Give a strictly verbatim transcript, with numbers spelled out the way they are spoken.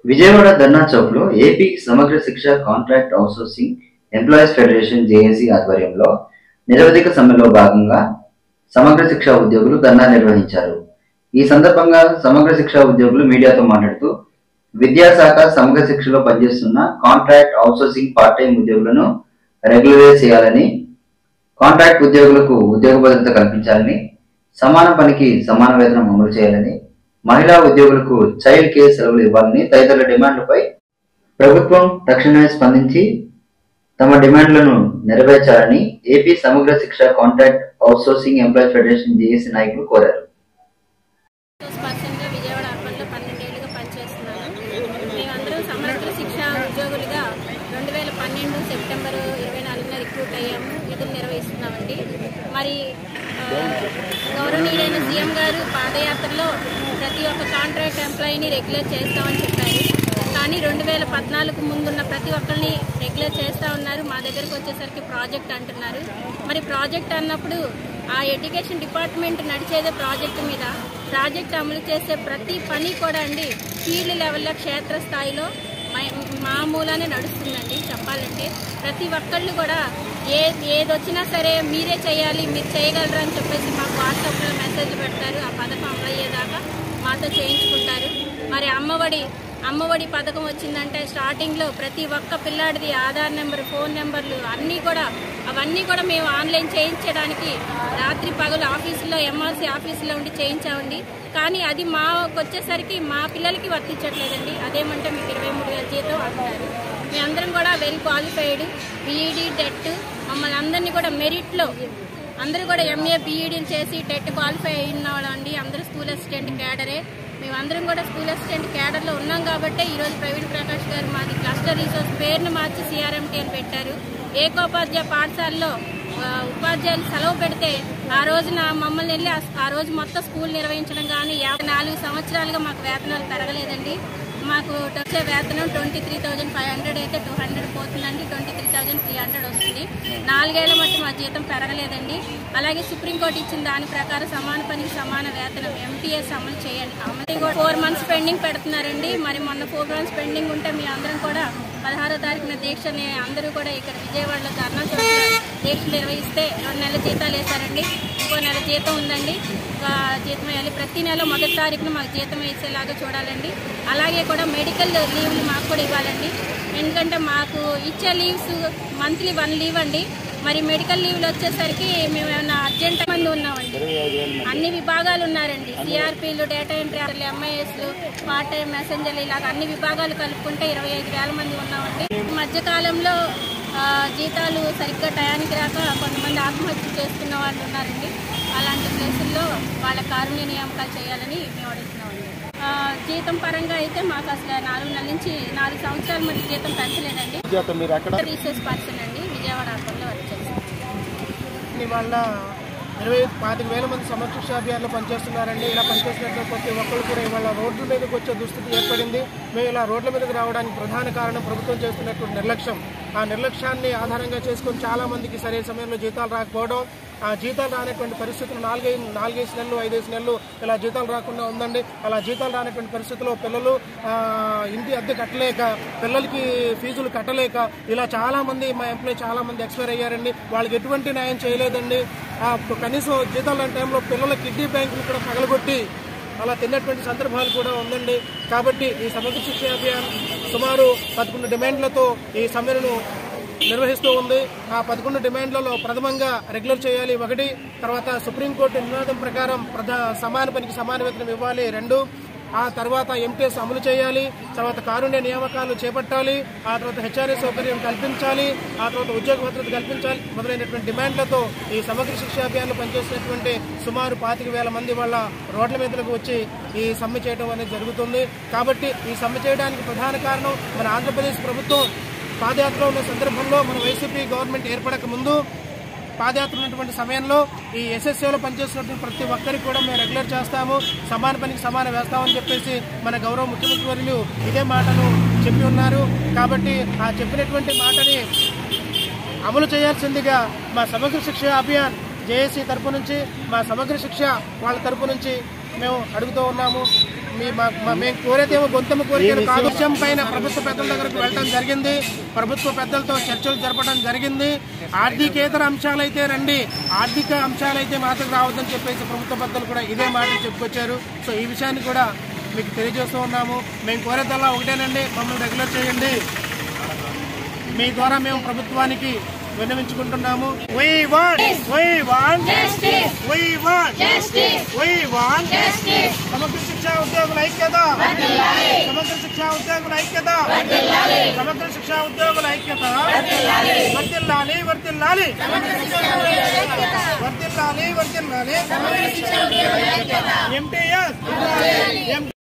విజయవాడ ధర్నా చౌక్ లో ఏపీ సమగ్ర శిక్ష contract outsourcing employees federation JAC ఆధ్వర్యంలో నిరవధిక సమ్మెలో భాగంగా సమగ్ర శిక్ష ఉద్యోగులు ధర్నా నిర్వహించారు. ఈ సందర్భంగా సమగ్ర శిక్ష ఉద్యోగులు మీడియాతో మాట్లాడుతూ విద్యాశాఖ సమగ్ర శిక్షలో పనిచేస్తున్న కాంట్రాక్ట్ అవుట్సోర్సింగ్ పార్ట్ టైం ఉద్యోగులను రెగ్యులరైజ్ చేయాలని, కాంట్రాక్ట్ ఉద్యోగులకు ఉద్యోగ భద్రత కల్పించాలని, సమాన పనికి సమాన వేతనం అమలు చేయాలని, మహిళా ఉద్యోగులకు చైల్డ్ కేర్ సెలవులు ఇవ్వాలని తదితర డిమాండ్లపై ప్రభుత్వం తక్షణమే స్పందించి తమ డిమాండ్లను నెరవేర్చాలని ఏపీ సమగ్ర శిక్ష contract outsourcing employees federation JAC నాయకులు కోరారు. విజయవాడ అర్బన్లో పన్నెండేళ్లుగా పనిచేస్తున్నాను. మేమందరం సమగ్ర శిక్ష ఉద్యోగులుగా రెండు వేల పన్నెండు సెప్టెంబర్ ఇరవై నాలుగున రిక్రూట్ అయ్యాము. విధులు నిర్వహిస్తున్నామండి. మరి గౌరవనీయులైన సీఎం గారు పాదయాత్రలో ప్రతి ఒక్క కాంట్రాక్ట్ ఎంప్లాయీని రెగ్యులర్ చేస్తామని చెప్పారు. కానీ రెండు వేల పద్నాలుగు ముందున్న ప్రతి ఒక్కరిని రెగ్యులర్ చేస్తూ ఉన్నారు. మా దగ్గరకు వచ్చేసరికి ప్రాజెక్ట్ అంటున్నారు. మరి ప్రాజెక్ట్ అన్నప్పుడు ఆ ఎడ్యుకేషన్ డిపార్ట్మెంట్ నడిచేదే ప్రాజెక్టు మీద. ప్రాజెక్ట్ అమలు చేసే ప్రతి పని కూడా అండి ఫీల్డ్ లెవెల్లో క్షేత్రస్థాయిలో మామూలానే నడుస్తుందండి. చెప్పాలంటే ప్రతి ఒక్కళ్ళు కూడా ఏ ఏదొచ్చినా సరే మీరే చేయాలి, మీరు చేయగలరు అని చెప్పేసి మాకు వాట్సాప్లో మెసేజ్లు పెడతారు. ఆ పథకం అమలు అయ్యేదాకా మాతో చేయించుకుంటారు. మరి అమ్మఒడి అమ్మఒడి పథకం వచ్చిందంటే స్టార్టింగ్లో ప్రతి ఒక్క పిల్లాడిది ఆధార్ నెంబర్, ఫోన్ నెంబర్లు అన్నీ కూడా అవన్నీ కూడా మేము ఆన్లైన్ చేయించడానికి రాత్రి పగలు ఆఫీసులో ఎంఆర్సీ ఆఫీసులో ఉండి చేయించామండి. కానీ అది మాకు వచ్చేసరికి మా పిల్లలకి వర్తించట్లేదండి. అదేమంటే మీకు ఇరవై మూడు వేల జీతం అంటున్నారు. మేమందరం కూడా వెల్ క్వాలిఫైడ్, బీఈడీ, టెట్, మమ్మల్ని అందరినీ కూడా మెరిట్లో అందరూ కూడా ఎంఏ బీఈడీలు చేసి టెట్ క్వాలిఫై అయిన వాళ్ళండి. అందరూ స్కూల్ అసిస్టెంట్ క్యాడరే. మేమందరం కూడా స్కూల్ అసిస్టెంట్ క్యాడర్లో ఉన్నాం కాబట్టి ఈరోజు ప్రవీణ్ ప్రకాష్ గారు మాది క్లస్టర్ రిసోర్స్ పేరును మార్చి సిఆర్ఎంటీ అని పెట్టారు. ఏకోపాధ్యాయ పాఠశాలలో ఉపాధ్యాయులు సెలవు పెడితే ఆ రోజున మమ్మల్ని వెళ్ళి ఆ రోజు మొత్తం స్కూల్ నిర్వహించడం కానీ యాభై నాలుగు సంవత్సరాలుగా మాకు వేతనాలు పెరగలేదండి. మాకు వచ్చే వేతనం twenty three thousand five hundred అయితే టూ హండ్రెడ్ పోతుందండి. Twenty three thousand three hundred వస్తుంది. నాలుగేళ్ల మట్టి మా జీతం పెరగలేదండి. అలాగే సుప్రీంకోర్టు ఇచ్చిన దాని ప్రకారం సమాన పనికి సమాన వేతనం ఎంటీఎస్ అమలు చేయండి. అమలు ఫోర్ మంత్స్ పెండింగ్ పెడుతున్నారండి. మరి మొన్న ఫోర్ మంత్స్ పెండింగ్ ఉంటే మీ అందరం కూడా పదహారో తారీఖున దీక్షని అందరూ కూడా ఇక్కడ విజయవాడలో ధర్నా చౌక్లో దీక్ష నిర్వహిస్తే రెండు నెలల జీతాలు వేశారండి. ఇంకో నెల జీతం ఉందండి. జీతం వేయాలి. ప్రతి నెల మొదటి తారీఖున మాకు జీతం వేసేలాగా చూడాలండి. అలాగే కూడా మెడికల్ లీవ్లు మాకు కూడా ఇవ్వాలండి. ఎందుకంటే మాకు ఇచ్చే లీవ్స్ మంత్లీ వన్ లీవ్ అండి. మరి మెడికల్ లీవ్లు వచ్చేసరికి మేము ఏమైనా అర్జెంట్ మంది ఉన్నామండి. అన్ని విభాగాలు ఉన్నారండి. సిఆర్పీలు, డేటా ఎంట్రీ, ఎంఐఎస్లు, పార్ట్ టైం మెసెంజర్లు, ఇలాగ అన్ని విభాగాలు కలుపుకుంటే ఇరవై ఐదు వేల మంది ఉన్నామండి. మధ్యకాలంలో జీతాలు సరిగ్గా టయానికి రాక కొంతమంది ఆత్మహత్య చేసుకున్న వాళ్ళు ఉన్నారండి. అలాంటి ప్లేసుల్లో వాళ్ళ కారుణ్య నియామకాలు చేయాలని మేము అడుగుతున్నామండి. జీతం పరంగా అయితే మాకు అసలు నాలుగు నెలల నుంచి నాలుగు సంవత్సరాల మధ్య జీతం పెంచలేదండి. రీసెర్చ్ పర్సన్ అండి, విజయవాడ అర్బన్లో వర్క్ చేస్తాం. వాళ్ళ ఇరవై పాతిక వేల మంది సమగ్ర శిక్ష అభియాన్లో పనిచేస్తున్నారండి. ఇలా పనిచేసినట్టు ప్రతి ఒక్కరు కూడా ఇవాళ రోడ్ల మీదకి వచ్చే దుస్థితి ఏర్పడింది. మేము ఇలా రోడ్ల మీదకి రావడానికి ప్రధాన కారణం ప్రభుత్వం చేస్తున్నటువంటి నిర్లక్ష్యం. ఆ నిర్లక్ష్యాన్ని ఆధారంగా చేసుకొని చాలా మందికి సరైన సమయంలో జీతాలు రాకపోవడం, ఆ జీతాలు రానటువంటి పరిస్థితులు నాలుగైదు నాలుగైదు నెలలు ఐదేసి నెలలు ఇలా జీతాలు రాకుండా ఉందండి. అలా జీతాలు రానటువంటి పరిస్థితుల్లో పిల్లలు ఇంటి అద్దె కట్టలేక, పిల్లలకి ఫీజులు కట్టలేక ఇలా చాలా మంది మా ఎంప్లాయీ చాలా మంది ఎక్స్పైర్ అయ్యారండి. వాళ్ళకి ఎటువంటి న్యాయం చేయలేదండి. కనీసం జీతాలు రాని టైంలో పిల్లల కిడ్నీ బ్యాంకులు కూడా పగలగొట్టి అలా తిన్నటువంటి సందర్భాలు కూడా ఉందండి. కాబట్టి ఈ సమగ్ర శిక్ష అభియాన్ సుమారు పదకొండు డిమాండ్లతో ఈ సమ్మెను నిర్వహిస్తూ ఉంది. ఆ పదకొండు డిమాండ్లలో ప్రథమంగా రెగ్యులర్ చేయాలి ఒకటి, తర్వాత సుప్రీంకోర్టు నినాదం ప్రకారం ప్రధా సమాన పనికి సమాన వేతనం ఇవ్వాలి రెండు, ఆ తర్వాత ఎంటీఎస్ అమలు చేయాలి, తర్వాత కారుణ్య నియామకాలు చేపట్టాలి, ఆ తర్వాత హెచ్ఆర్ఏ సౌకర్యం కల్పించాలి, ఆ తర్వాత ఉద్యోగ భద్రత కల్పించాలి మొదలైనటువంటి డిమాండ్లతో ఈ సమగ్ర శిక్ష అభియాన్లో పనిచేసినటువంటి సుమారు పాతిక వేల మంది వాళ్ళ రోడ్ల మీదలకు వచ్చి ఈ సమ్మె చేయడం అనేది జరుగుతుంది. కాబట్టి ఈ సమ్మె చేయడానికి ప్రధాన కారణం మన ఆంధ్రప్రదేశ్ ప్రభుత్వం పాదయాత్ర ఉన్న సందర్భంలో మన వైసీపీ గవర్నమెంట్ ఏర్పడక ముందు పాదయాత్ర ఉన్నటువంటి సమయంలో ఈ ఎస్ఎస్ఏలో పనిచేస్తున్నటువంటి ప్రతి ఒక్కరికి కూడా మేము రెగ్యులర్ చేస్తాము, సమాన పనికి సమాన వేస్తామని చెప్పేసి మన గౌరవ ముఖ్యమంత్రి వర్యులు ఇదే మాటను చెప్పి ఉన్నారు. కాబట్టి ఆ చెప్పినటువంటి మాటని అమలు చేయాల్సిందిగా మా సమగ్ర శిక్ష అభియాన్ జేఏసీ తరపు నుంచి, మా సమగ్ర శిక్ష వాళ్ళ తరపు నుంచి మేము అడుగుతూ ఉన్నాము. మేము కోరేదేమో గొంతమ్మ కోరికలు కాదు. విషయం పైన ప్రభుత్వ పెద్దల దగ్గరకు వెళ్ళడం జరిగింది. ప్రభుత్వ పెద్దలతో చర్చలు జరపడం జరిగింది. ఆర్థికేతర అంశాలైతే రండి, ఆర్థిక అంశాలైతే మాత్రం రావద్దని చెప్పేసి ప్రభుత్వ పెద్దలు కూడా ఇదే మాటలు చెప్పుకొచ్చారు. సో ఈ విషయాన్ని కూడా మీకు తెలియజేస్తూ ఉన్నాము. మేము కోరేదల్లా ఒకటేనండి, మమ్మల్ని రెగ్యులర్ చేయండి. మీ ద్వారా మేము ప్రభుత్వానికి విన్నవించుకుంటున్నాము. We want, we want justice. We want justice. We want justice. సమగ్ర శిక్షా ఉద్యోగుల ఐక్యత వర్ధిల్లాలి. సమగ్ర శిక్షా ఉద్యోగుల ఐక్యత వర్ధిల్లాలి. సమగ్ర శిక్షా ఉద్యోగుల ఐక్యత వర్ధిల్లాలి. వర్ధిల్లాలి వర్ధిల్లాలి వర్ధిల్లాలి వర్ధిల్లాలి. సమగ్ర శిక్షా ఉద్యోగుల ఐక్యత. ఎంటీఎస్